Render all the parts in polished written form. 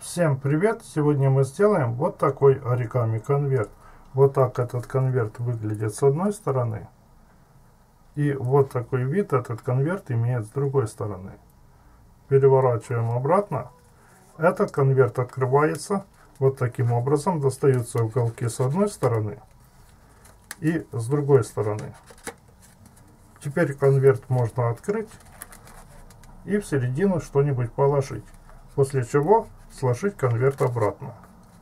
Всем привет! Сегодня мы сделаем вот такой оригами конверт. Вот так этот конверт выглядит с одной стороны. И вот такой вид этот конверт имеет с другой стороны. Переворачиваем обратно. Этот конверт открывается вот таким образом. Достаются уголки с одной стороны и с другой стороны. Теперь конверт можно открыть и в середину что-нибудь положить. После чего сложить конверт обратно.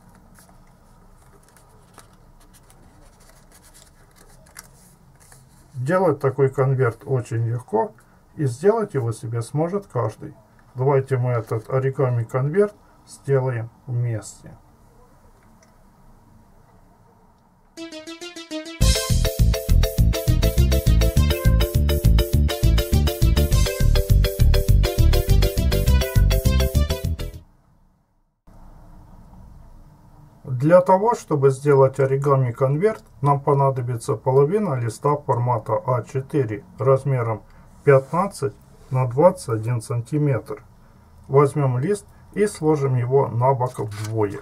Делать такой конверт очень легко, и сделать его себе сможет каждый. Давайте мы этот оригами конверт сделаем вместе. Для того, чтобы сделать оригами конверт, нам понадобится половина листа формата А4 размером 15 на 21 сантиметр. Возьмем лист и сложим его на бок вдвое.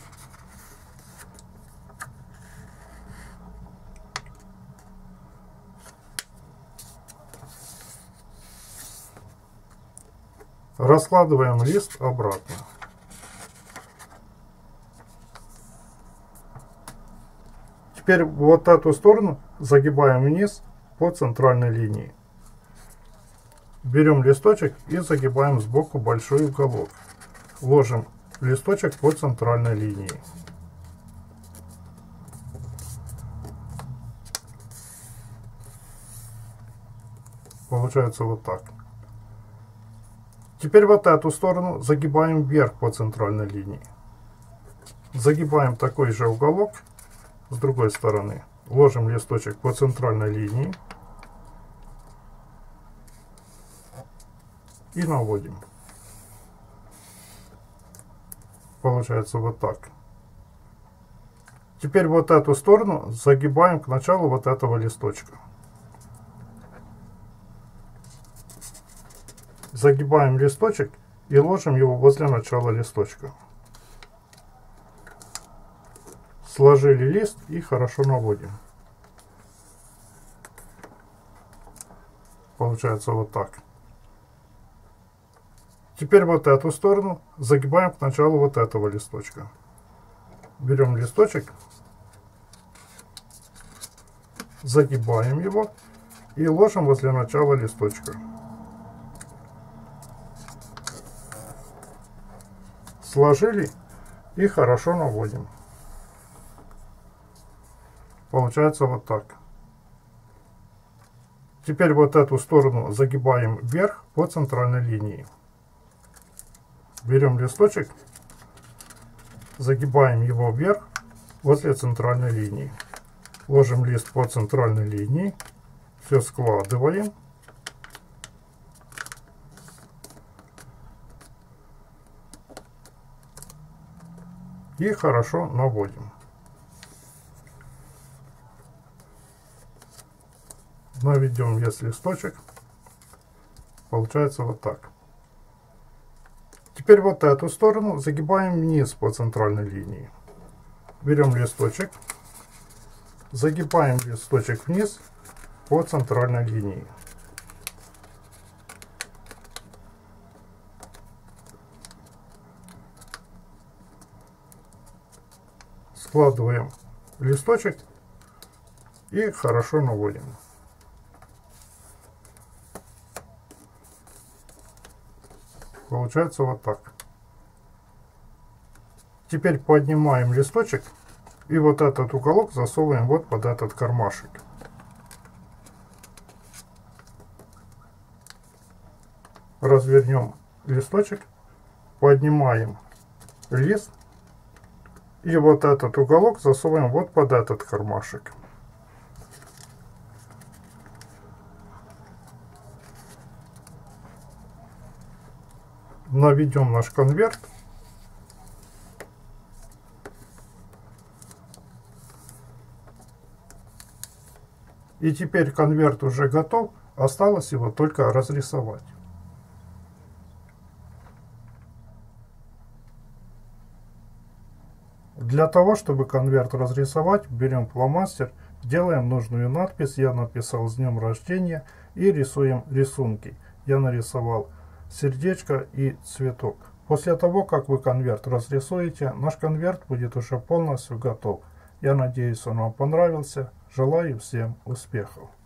Раскладываем лист обратно. Теперь вот эту сторону загибаем вниз по центральной линии. Берем листочек и загибаем сбоку большой уголок. Ложим листочек по центральной линии. Получается вот так. Теперь вот эту сторону загибаем вверх по центральной линии. Загибаем такой же уголок. С другой стороны ложим листочек по центральной линии и наводим. Получается вот так. Теперь вот эту сторону загибаем к началу вот этого листочка. Загибаем листочек и ложим его возле начала листочка. Сложили лист и хорошо наводим. Получается вот так. Теперь вот эту сторону загибаем к началу вот этого листочка. Берем листочек, загибаем его и ложим возле начала листочка. Сложили и хорошо наводим. Получается вот так. Теперь вот эту сторону загибаем вверх по центральной линии. Берем листочек, загибаем его вверх возле центральной линии. Ложим лист по центральной линии. Все складываем. И хорошо наводим. Наведем весь листочек. Получается вот так. Теперь вот эту сторону загибаем вниз по центральной линии. Берем листочек, загибаем листочек вниз по центральной линии. Складываем листочек и хорошо наводим. Получается вот так. Теперь поднимаем листочек и вот этот уголок засовываем вот под этот кармашек. Развернем листочек, поднимаем лист и вот этот уголок засовываем вот под этот кармашек. Наведем наш конверт. И теперь конверт уже готов. Осталось его только разрисовать. Для того, чтобы конверт разрисовать, берем фломастер, делаем нужную надпись. Я написал «С днем рождения» и рисуем рисунки. Я нарисовал сердечко и цветок. После того, как вы конверт разрисуете, наш конверт будет уже полностью готов. Я надеюсь, он вам понравился. Желаю всем успехов.